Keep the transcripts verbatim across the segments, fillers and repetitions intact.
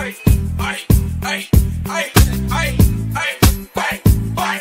Ay, ay, ay, ay, ay, ay, ay, ay,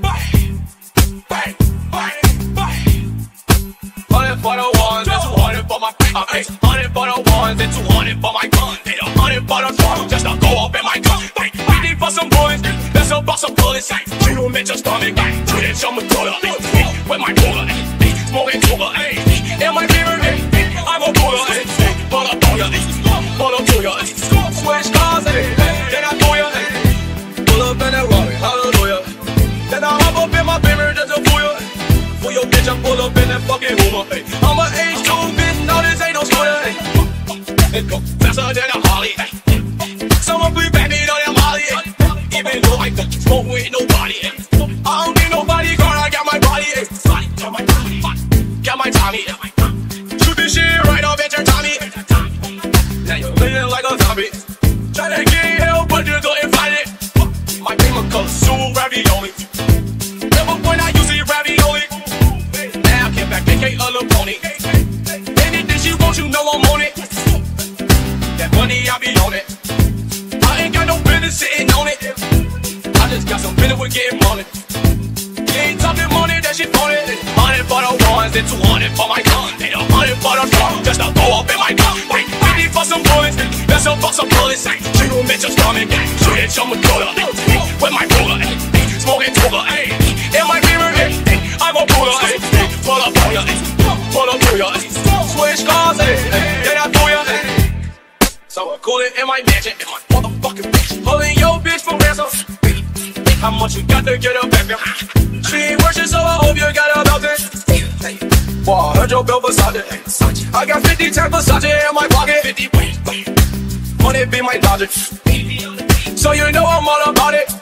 ay, ay, ay. Hundred for the ones and two hundred for my uh, hundred for the ones and two hundred for my gun. Hit a hundred for the truck just to go up in my gun. Fifty for some boys, that's a box of bullets. You don't make your stomach, you didn't show me dollar. With my dollar, smoking dollar, ayy. In my mirror, I'm a dollar, pull up on ya, pull up to ya. Switch cars, ayy, then I do ya. Pull up in that Rari, hallelujah. Then I hop up in my mirror just to fool ya. For your bitch, I pull up in that fucking Uber, ayy. I'm a H two bitch, no this ain't no scooter, ayy. It go faster than a Harley, ayy. Someone please back me on that Molly, ayy. Even though I don't smoke with nobody, ayy. I don't need nobody, girl, I got my body, ayy. Got my Tommy, got my Tommy, shoot this shit right off at your Tommy. Now you're living like a zombie. Tryna get help, but you couldn't find it. My name is Consume Ravioli. Never when I use it ravioli. Now I came back, A K a little pony. Anything she wants, you know I'm on it. That money, I be on it. I ain't got no business sitting on it. I just got some business with getting money. You ain't talking money, that shit funny. Hundred for the ones and two hundred for my gun. Hit a hundred for the truck just to go up in my gun. Fifty for some bullets, that's a box of bullets. You don't make your stomach, you didn't show me dollar. With my ruler, smoking dollar, ayy. In my mirror, I'm a ruler, ayy. Pull up on ya, pull up to ya. Switch cars, ayy, then I do ya. So I'm coolin' in my mansion, in my motherfucking bitch. Holding your bitch for ransom. How much you got to get her back? She ain't worship, so I hope you got her belt in. Boy, I heard your bill Versace. I got fifty times Versace in my pocket. fifty, money be my logic. So you know I'm all about it.